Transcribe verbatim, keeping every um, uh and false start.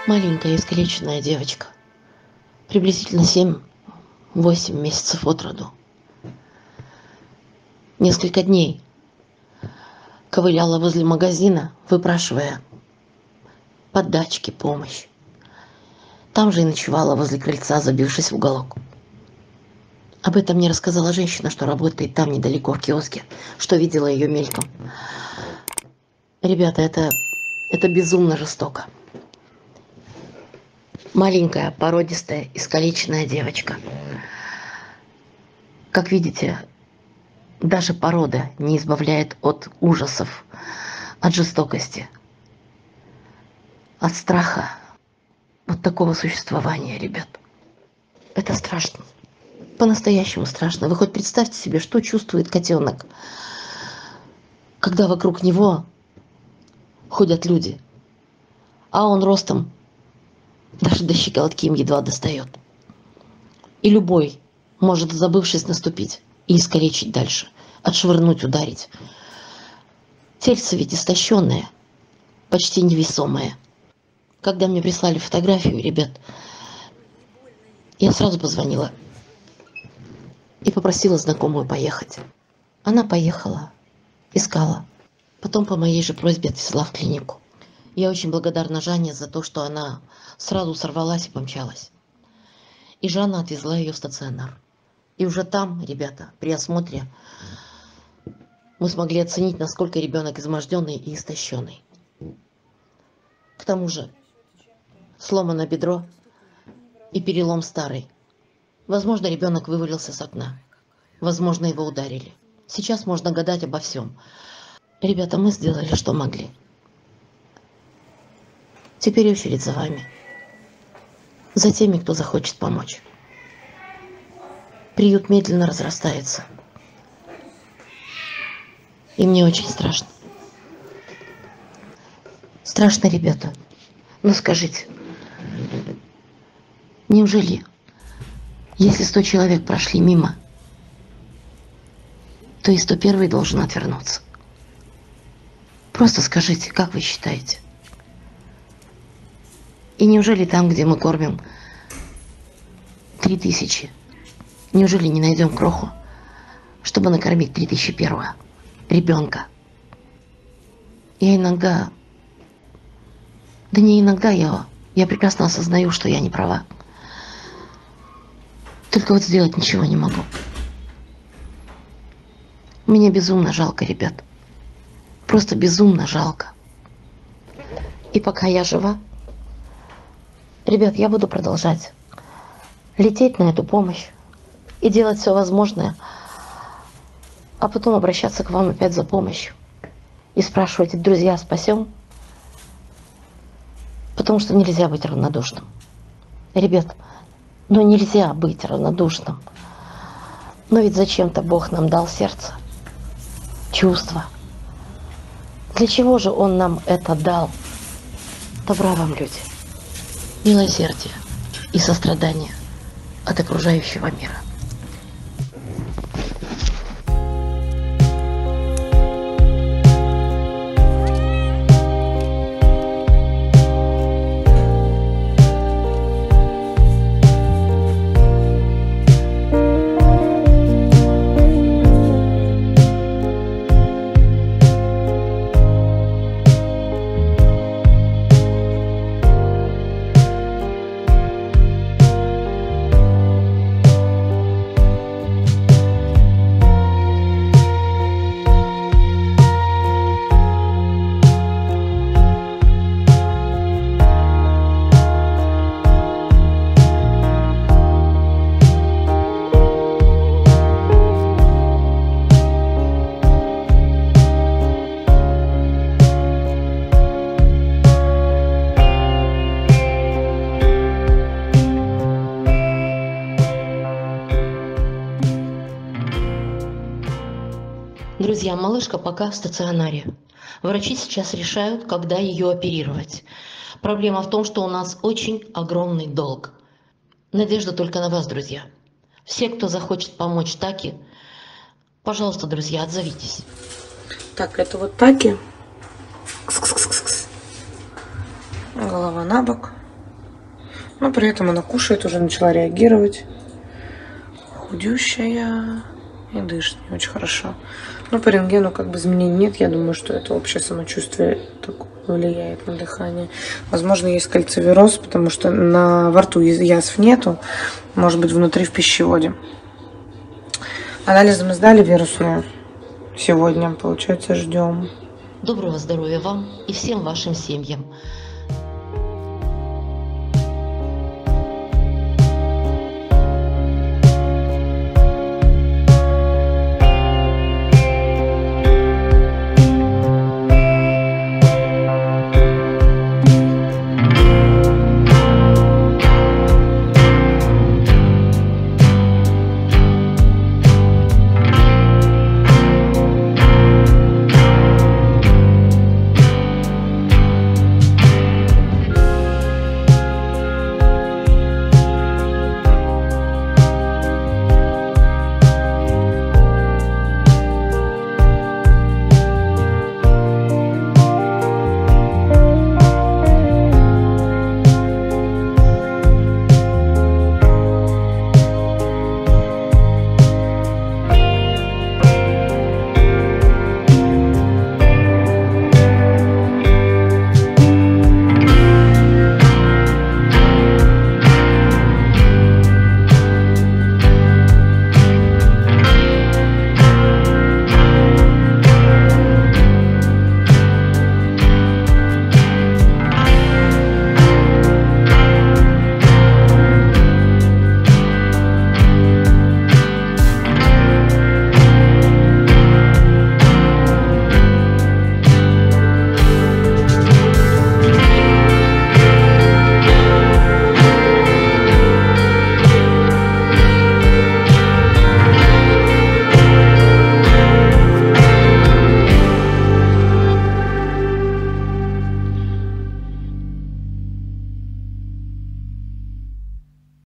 Маленькая искалеченная девочка, приблизительно семь-восемь месяцев от роду. Несколько дней ковыляла возле магазина, выпрашивая поддачки, помощь. Там же и ночевала возле крыльца, забившись в уголок. Об этом мне рассказала женщина, что работает там недалеко в киоске, что видела ее мельком. Ребята, это, это безумно жестоко. Маленькая, породистая, искалеченная девочка. Как видите, даже порода не избавляет от ужасов, от жестокости, от страха вот такого существования, ребят. Это страшно. По-настоящему страшно. Вы хоть представьте себе, что чувствует котенок, когда вокруг него ходят люди, а он ростом даже до щиколотки им едва достает. И любой может, забывшись, наступить и искалечить дальше, отшвырнуть, ударить. Тельце ведь истощенное, почти невесомое. Когда мне прислали фотографию, ребят, я сразу позвонила и попросила знакомую поехать. Она поехала, искала. Потом по моей же просьбе отвезла в клинику. Я очень благодарна Жанне за то, что она сразу сорвалась и помчалась. И Жанна отвезла ее в стационар. И уже там, ребята, при осмотре мы смогли оценить, насколько ребенок изможденный и истощенный. К тому же сломано бедро и перелом старый. Возможно, ребенок вывалился с окна. Возможно, его ударили. Сейчас можно гадать обо всем. Ребята, мы сделали, что могли. Теперь очередь за вами. За теми, кто захочет помочь. Приют медленно разрастается. И мне очень страшно. Страшно, ребята. Но скажите, неужели, если сто человек прошли мимо, то и сто первый должен отвернуться? Просто скажите, как вы считаете? И неужели там, где мы кормим три тысячи, неужели не найдем кроху, чтобы накормить три тысячи первого ребенка? Я иногда, да не иногда, я, я прекрасно осознаю, что я не права. Только вот сделать ничего не могу. Мне безумно жалко, ребят. Просто безумно жалко. И пока я жива, ребят, я буду продолжать лететь на эту помощь и делать все возможное, а потом обращаться к вам опять за помощью и спрашивать: друзья, спасем? Потому что нельзя быть равнодушным. Ребят, ну нельзя быть равнодушным. Но ведь зачем-то Бог нам дал сердце, чувства. Для чего же Он нам это дал? Добра вам, люди. Милосердие и сострадание от окружающего мира. Друзья, малышка пока в стационаре. Врачи сейчас решают, когда ее оперировать. Проблема в том, что у нас очень огромный долг. Надежда только на вас, друзья. Все, кто захочет помочь Таке, пожалуйста, друзья, отзовитесь. Так, это вот Таки. Кс -кс -кс -кс. Голова на бок. Но при этом она кушает, уже начала реагировать. Худющая и дышит не очень хорошо. Но по рентгену как бы изменений нет. Я думаю, что это общее самочувствие такое влияет на дыхание. Возможно, есть кальцивероз, потому что на во рту язв нету. Может быть, внутри в пищеводе. Анализы мы сдали вирусную. Сегодня, получается, ждем. Доброго здоровья вам и всем вашим семьям.